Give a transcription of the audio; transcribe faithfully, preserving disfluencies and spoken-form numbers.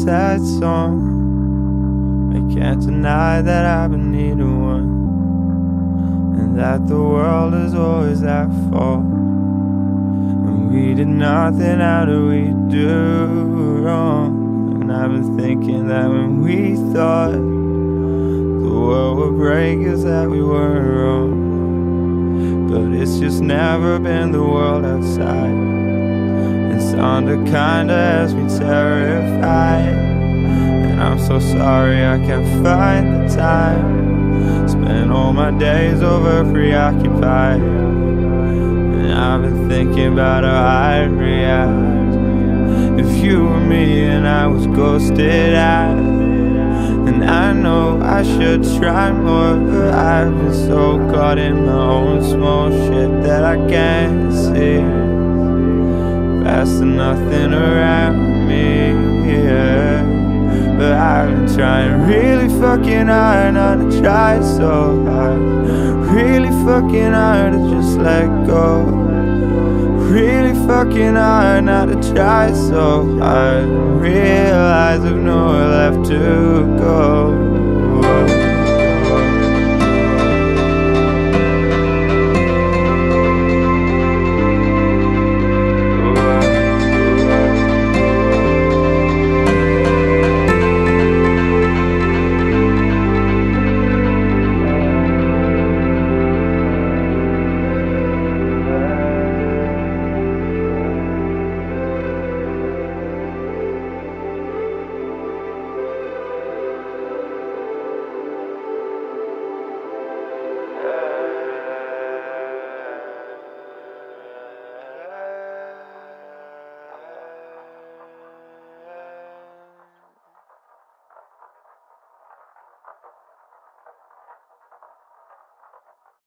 sad song. I can't deny that I've been needing one, and that the world is always at fault. And we did nothing, how do we do wrong? And I've been thinking that when we thought the world would break us, that we weren't wrong. But it's just never been the world outside. It's under kinda has me terrified. And I'm so sorry I can't find the time. Spend all my days over preoccupied. And I've been thinking about how I'd react if you were me and I was ghosted at. And I know I should try more, but I've been so caught in my own small shit that I can't see past the nothing around me, yeah. But I've been trying really fucking hard not to try so hard, really fucking hard to just let go, really fucking hard not to try so hard, realize I've nowhere left to go.